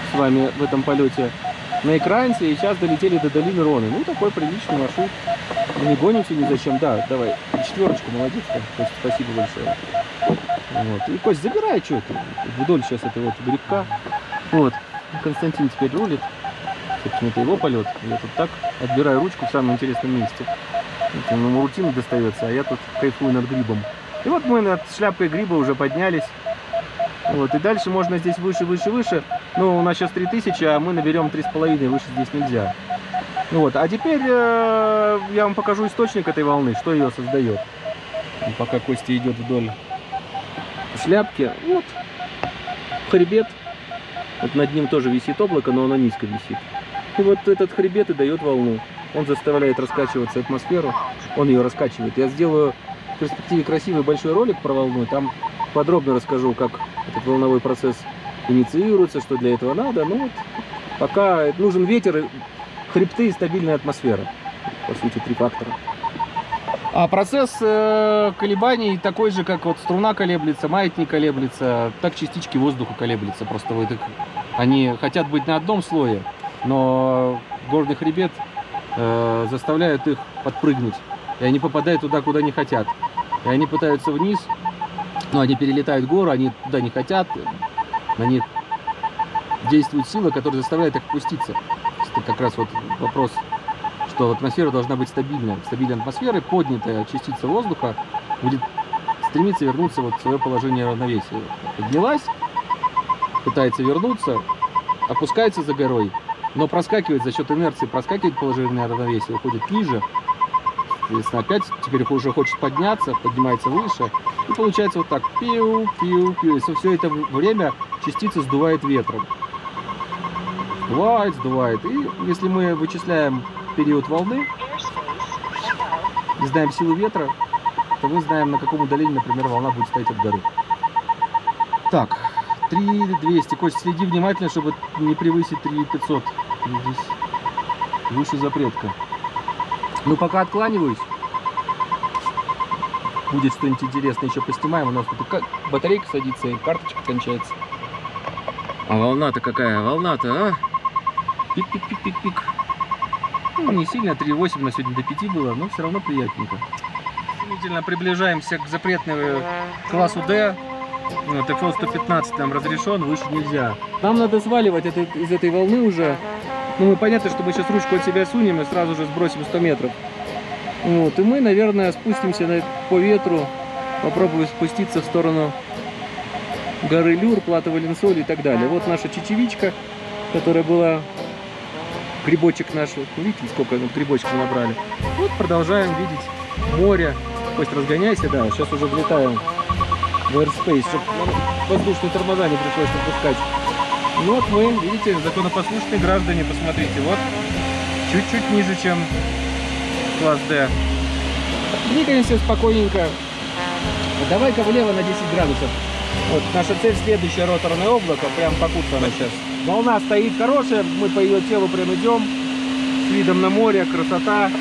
с вами в этом полете на Экрансе, и сейчас долетели до долины Роны. Ну, такой приличный маршрут. Мы не гонимся ни зачем. Да, давай, 4, молодец, Кость, спасибо большое. Вот. И, Кость, забирай, что ты, вдоль сейчас этого вот грибка. Вот, Константин теперь рулит. Собственно, это его полет. Я тут так отбираю ручку в самом интересном месте. Ему рутина достается, а я тут кайфую над грибом. И вот мы над шляпкой гриба уже поднялись. Вот, и дальше можно здесь выше, выше, выше. Ну, у нас сейчас 3000, а мы наберем 3,5, выше здесь нельзя. Вот, а теперь я вам покажу источник этой волны, что ее создает. Пока Костя идет вдоль шляпки. Вот, хребет. Вот над ним тоже висит облако, но оно низко висит. И вот этот хребет и дает волну. Он заставляет раскачиваться атмосферу, он ее раскачивает. Я сделаю в перспективе красивый большой ролик про волну, там подробно расскажу, как этот волновой процесс инициируется, что для этого надо. Ну вот, пока нужен ветер, хребты и стабильная атмосфера. По сути, 3 фактора. А процесс колебаний такой же, как вот струна колеблется, маятник колеблется, так частички воздуха колеблются. Просто вот их, они хотят быть на одном слое, но горный хребет заставляют их подпрыгнуть. И они попадают туда, куда не хотят. И они пытаются вниз, но они перелетают гору, они туда не хотят. На них действует сила, которая заставляет их опуститься. Это как раз вот вопрос, что атмосфера должна быть стабильной. В стабильной атмосфере поднятая частица воздуха будет стремиться вернуться вот в свое положение равновесия. Поднялась, пытается вернуться, опускается за горой, но проскакивает за счет инерции, проскакивает положение равновесия, уходит ниже. Соответственно, опять теперь уже хочет подняться, поднимается выше. И получается вот так. Пиу-пиу-пиу. И все это время частица сдувает ветром. Сдувает, сдувает. И если мы вычисляем период волны, и знаем силу ветра, то мы знаем, на каком удалении, например, волна будет стоять от горы. Так, 3200. Кость, следи внимательно, чтобы не превысить 3500. Здесь выше запретка. Ну, пока откланиваюсь. Будет что-нибудь интересное, еще поснимаем. У нас тут батарейка садится и карточка кончается. А волна-то какая? Волна-то, а? Пик-пик-пик-пик-пик. Ну, не сильно, 3,8 на сегодня до 5 было, но все равно приятненько. Стремительно приближаемся к запретному классу D. Вот, FL 115 нам разрешен, выше нельзя. Нам надо сваливать из этой волны уже. Ну, понятно, что мы сейчас ручку от себя сунем и сразу же сбросим 100 метров. Вот, и мы, наверное, спустимся по ветру, попробуем спуститься в сторону горы Люр, Плата Валенсоль и так далее. Вот наша чечевичка, которая была, грибочек наш. Видите, сколько грибочков набрали. Вот продолжаем видеть море. Кость, разгоняйся, да, сейчас уже влетаем в airspace, чтобы воздушные тормоза не пришлось напускать. Ну вот мы, видите, законопослушные граждане, посмотрите, вот чуть-чуть ниже, чем класс D. Двигаемся спокойненько. Давай-ка влево на 10 градусов. Вот наша цель следующее роторное облако, прям по курсу она сейчас. Волна стоит хорошая, мы по ее телу прям идем, с видом на море, красота.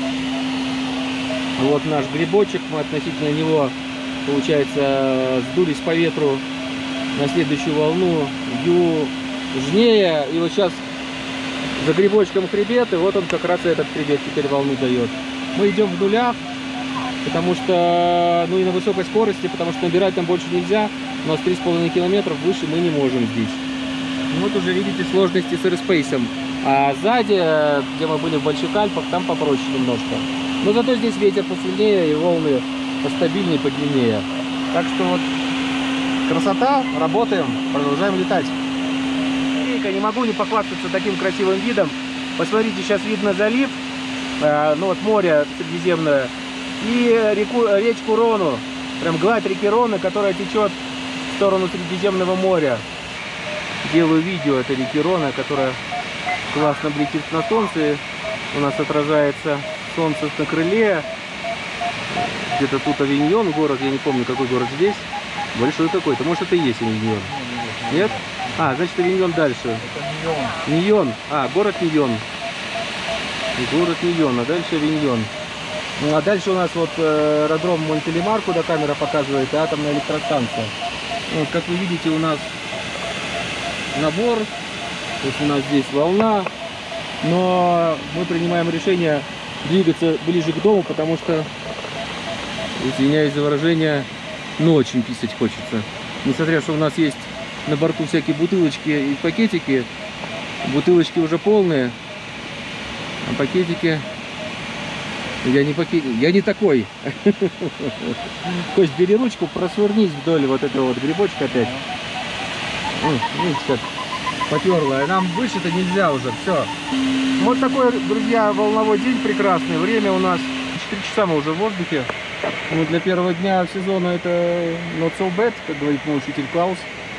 Вот наш грибочек, мы относительно него, получается, сдулись по ветру на следующую волну южнее. И вот сейчас за грибочком хребет, и вот он как раз этот хребет теперь волну дает. Мы идем в нулях, потому что, ну и на высокой скорости, потому что набирать там больше нельзя. У нас 3,5 километров, выше мы не можем здесь. Вот уже видите сложности с airspace. А сзади, где мы были в Больших Альпах, там попроще немножко. Но зато здесь ветер посильнее и волны постабильнее, подлиннее. Так что вот красота, работаем, продолжаем летать. Не могу не похвастаться таким красивым видом. Посмотрите, сейчас видно залив, ну вот море Средиземное, и речку Рону, прям гладь реки Роны, которая течет в сторону Средиземного моря. Делаю видео этой реки Рона, которая классно блестит на солнце. У нас отражается солнце на крыле. Где-то тут Авиньон город, я не помню, какой город здесь. Большой какой-то, может это и есть Авиньон. Нет? А, значит Авиньон дальше. Это Ньон. Ньон. А, город Ньон. Город Ньон, а дальше Авиньон. Ну, а дальше у нас вот аэродром Монтелемар, куда камера показывает, и атомная электростанция. Вот, как вы видите, у нас набор То есть у нас здесь волна, но мы принимаем решение двигаться ближе к дому, потому что, извиняюсь за выражение, но очень писать хочется. Несмотря что у нас есть на борту всякие бутылочки и пакетики, бутылочки уже полные, а пакетики... Я не такой. Кость, бери ручку, просвернись вдоль вот этого вот грибочка опять. Видите, как потерло. Нам выше-то нельзя уже, все. Вот такой, друзья, волновой день прекрасный. Время у нас 4 часа, мы уже в воздухе. Ну, для первого дня сезона это not so bad, как говорит мой учитель Клаус.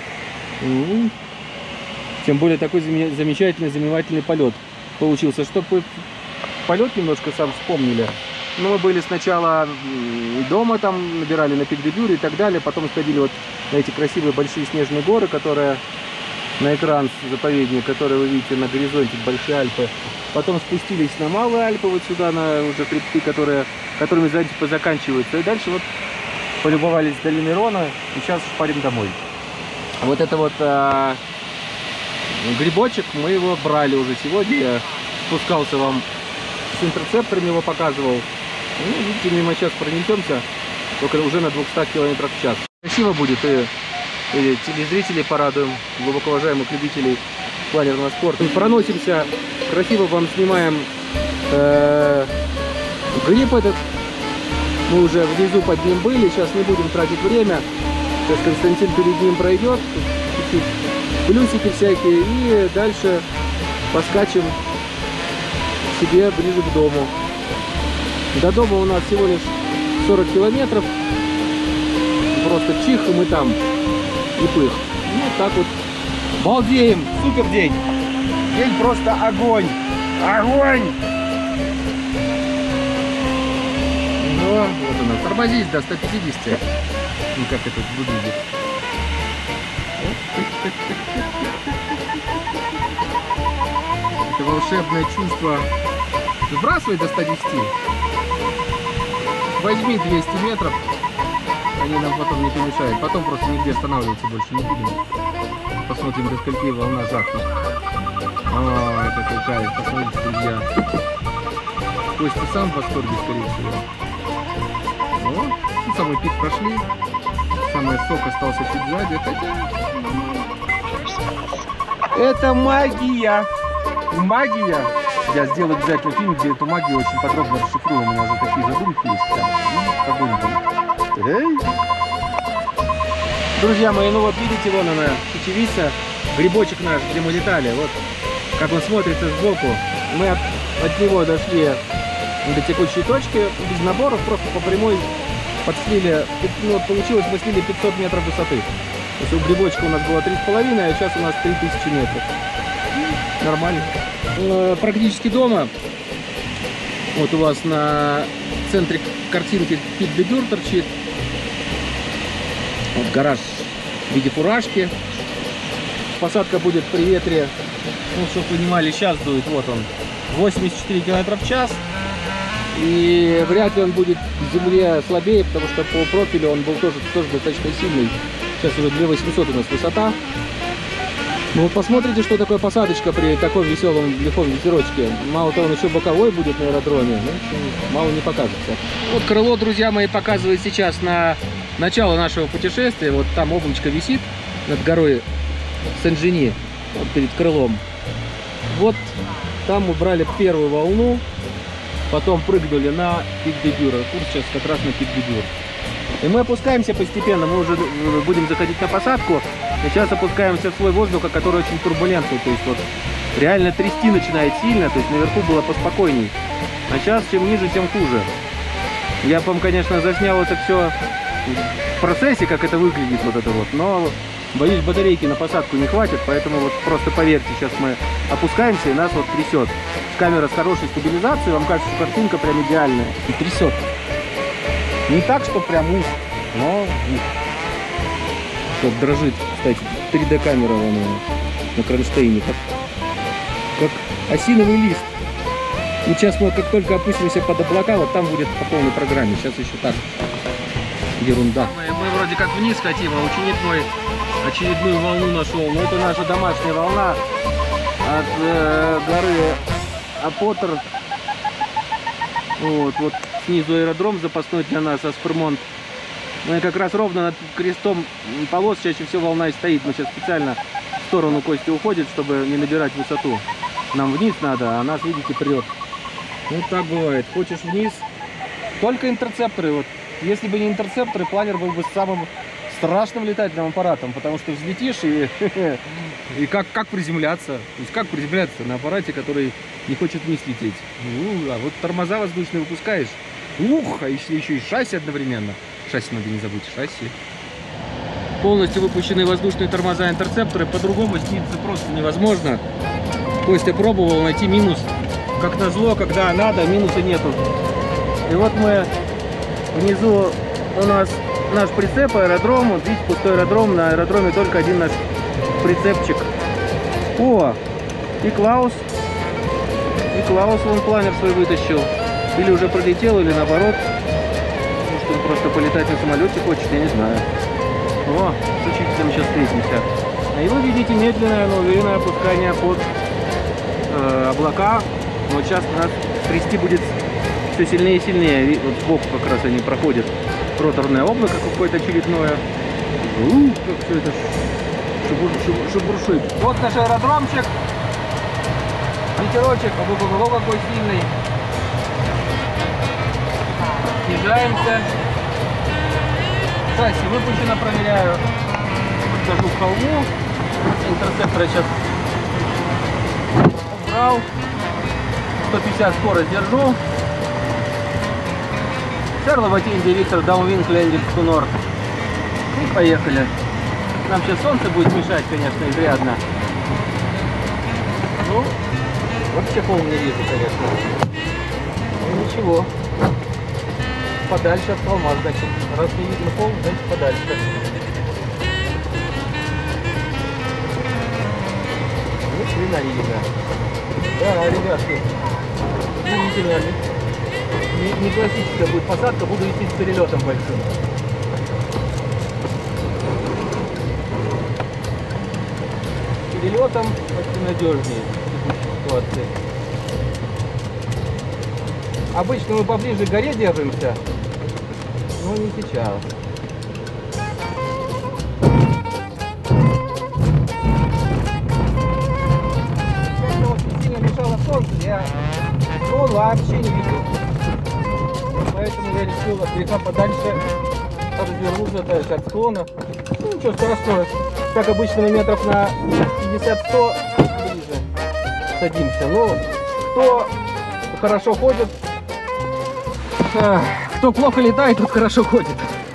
Тем более такой замечательный, занимательный полет получился. Чтобы полет немножко сам вспомнили. Ну, мы были сначала дома, там набирали на Пик-де-Бюр и так далее. Потом сходили вот на эти красивые большие снежные горы, которые на экран заповедник, который вы видите на горизонте, Большие Альпы. Потом спустились на Малые Альпы, вот сюда, на уже хребты, которыми заканчиваются. И дальше вот полюбовались долиной Рона. И сейчас шпарим домой. Вот это вот грибочек, мы его брали уже сегодня. Я спускался вам с интерцепторами, его показывал. Ну, видите, мимо сейчас пронесемся, только уже на 200 км в час. Красиво будет, и телезрителей порадуем, глубоко уважаемых любителей планерного спорта. Мы проносимся, красиво вам снимаем гриб этот. Мы уже внизу под ним были, сейчас не будем тратить время. Сейчас Константин перед ним пройдет, чуть-чуть плюсики всякие, и дальше поскачем себе ближе к дому. До дома у нас всего лишь 40 километров. Просто чих, и мы там. И пых. Ну, так вот. Балдеем! Супер день! День просто огонь! Огонь! Ну, вот она. Тормозись до 150. Ну, как это выглядит. Это волшебное чувство. Сбрасывай до 110. Возьми 200 метров. Они нам потом не помешают. Потом просто нигде останавливаться больше не будем. Посмотрим, до скольки волна жахнет. Ой, какой кайф. Посмотрите, друзья. Костя сам в восторге, скорее всего. Вот. Ну, самый пик прошли. Самый сок остался чуть сзади. Хотя... Это магия. Магия. Я сделаю обязательно фильм, где эту магию очень подробно расшифрую. У меня уже такие задумки есть. Ну, друзья мои, ну вот видите, вон она, чечевица, грибочек наш, где мы летали. Вот как он смотрится сбоку. Мы от него дошли до текущей точки, без наборов, просто по прямой подслили. Ну, получилось, мы слили 500 метров высоты. То есть у грибочка у нас было 3,5, а сейчас у нас 3000 метров. Нормально. Практически дома. Вот у вас на центре картинки Пик-де-Бюр торчит. Вот гараж в виде фуражки. Посадка будет при ветре, ну, чтобы вы понимали, сейчас дует, вот он, 84 км в час. И вряд ли он будет в земле слабее, потому что по профилю он был тоже достаточно сильный. Сейчас уже 2800 у нас высота. Ну, посмотрите, что такое посадочка при таком веселом лихом ветерочке. Мало того, он еще боковой будет на аэродроме, ну, мало не покажется. Вот крыло, друзья мои, показывает сейчас на начало нашего путешествия. Вот там облачко висит над горой Сен-Жени, вот перед крылом. Вот там мы брали первую волну, потом прыгнули на Пик-де-Бюр. Курс сейчас как раз на Пик-де-Бюр. И мы опускаемся постепенно, мы уже будем заходить на посадку. И сейчас опускаемся в слой воздуха, который очень турбулентный. То есть вот реально трясти начинает сильно, то есть наверху было поспокойней. А сейчас чем ниже, тем хуже. Я вам, конечно, заснял это все в процессе, как это выглядит, вот это вот. Но боюсь, батарейки на посадку не хватит, поэтому вот просто поверьте, сейчас мы опускаемся и нас вот трясет. Камера с хорошей стабилизацией, вам кажется, что картинка прям идеальная. И трясет. Не так, что прям ух, но ух. Как дрожит, кстати, 3D камера на кронштейне, как осиновый лист. И сейчас мы как только опустимся под облака, вот там будет по полной программе. Сейчас еще так, ерунда. Мы вроде как вниз хотим, а ученик мой очередную волну нашел. Но это наша домашняя волна. от горы Апотер. Вот снизу аэродром запасной для нас, Аспермонт. Ну и как раз ровно над крестом полос чаще всего волна и стоит. Мы сейчас специально в сторону Кости уходит, чтобы не набирать высоту. Нам вниз надо, а нас, видите, прет. Вот так бывает. Хочешь вниз, только интерцепторы. Вот. Если бы не интерцепторы, планер был бы самым страшным летательным аппаратом, потому что взлетишь и как приземляться? То есть как приземляться на аппарате, который не хочет вниз лететь? А вот тормоза воздушные выпускаешь. А если еще и шасси одновременно. Шасси надо не забыть, шасси. Полностью выпущенные воздушные тормоза интерцепторы, по-другому сниться просто невозможно. Костя пробовал найти минус. Как назло, когда надо, минуса нету. И вот мы внизу, у нас наш прицеп, аэродром. Вот видите, пустой аэродром. На аэродроме только один наш прицепчик. О, и Клаус вон планер свой вытащил. Или уже пролетел, или наоборот. Может, он просто полетать на самолете хочет, я не знаю. О, с учителем сейчас встретимся. И вы видите медленное, но уверенное опускание под облака. Вот сейчас нас трясти будет все сильнее и сильнее. Вот сбоку как раз они проходят. Роторное облако какое-то очередное. Как все это шебуршит. Вот наш аэродромчик. Ветерочек, ого, какой сильный. Снижаемся. Шасси выпущено, проверяю. Подхожу к холму. Интерцептора сейчас убрал. 150 скорость держу. Шарло Батинди, Виктор, Даунвинг, Лендинг, Тунор. И поехали. Нам сейчас солнце будет мешать, конечно, изрядно. Ну, вообще холм не вижу, конечно. Ну ничего. Подальше от холма, значит. Раз не видно холм, значит подальше. Ни хрена не видно. Да, ребятки. Видите меня? Не классическая будет посадка, буду идти с перелетом большим. Перелетом очень надежнее в текущей ситуации. Обычно мы поближе к горе держимся, но не сейчас. Как-то очень сильно мешало солнце, я склон вообще не видел. Поэтому я решил от греха подальше развернуться дальше от склона. Ну ничего страшного. Так обычно мы метров на 50-100 ближе садимся. Но кто хорошо ходит, кто плохо летает, тот хорошо ходит.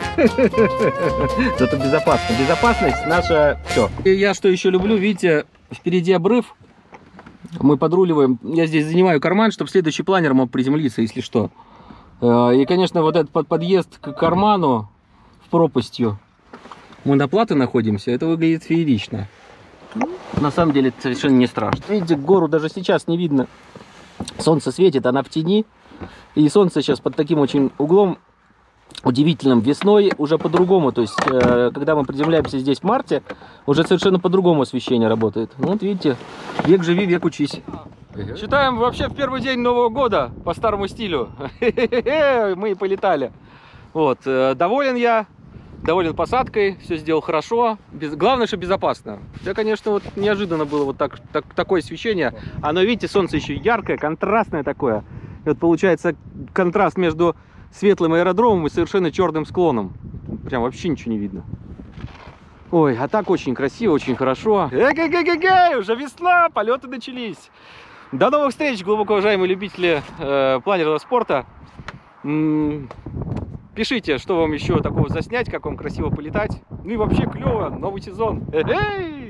Зато безопасно. Безопасность наша все. И я что еще люблю, видите, впереди обрыв. Мы подруливаем. Я здесь занимаю карман, чтобы следующий планер мог приземлиться, если что. И, конечно, вот этот подъезд к карману в пропастью. Мы на плато находимся, это выглядит феерично. На самом деле это совершенно не страшно. Видите, гору даже сейчас не видно. Солнце светит, она в тени. И солнце сейчас под таким очень углом удивительным. Весной уже по-другому. То есть, когда мы приземляемся здесь в марте, уже совершенно по-другому освещение работает. Ну, вот видите, век живи, век учись. Считаем вообще в первый день Нового года по старому стилю. Мы и полетали. Вот, доволен я. Доволен посадкой, все сделал хорошо. Главное, что безопасно. Да, конечно, вот неожиданно было вот такое освещение. Оно, видите, солнце еще яркое, контрастное такое. И вот получается контраст между светлым аэродромом и совершенно черным склоном. Прям вообще ничего не видно. Ой, а так очень красиво, очень хорошо. Уже весна, полеты начались. До новых встреч, глубоко уважаемые любители планерного спорта. Пишите, что вам еще такого заснять, как вам красиво полетать. Ну и вообще клево, новый сезон.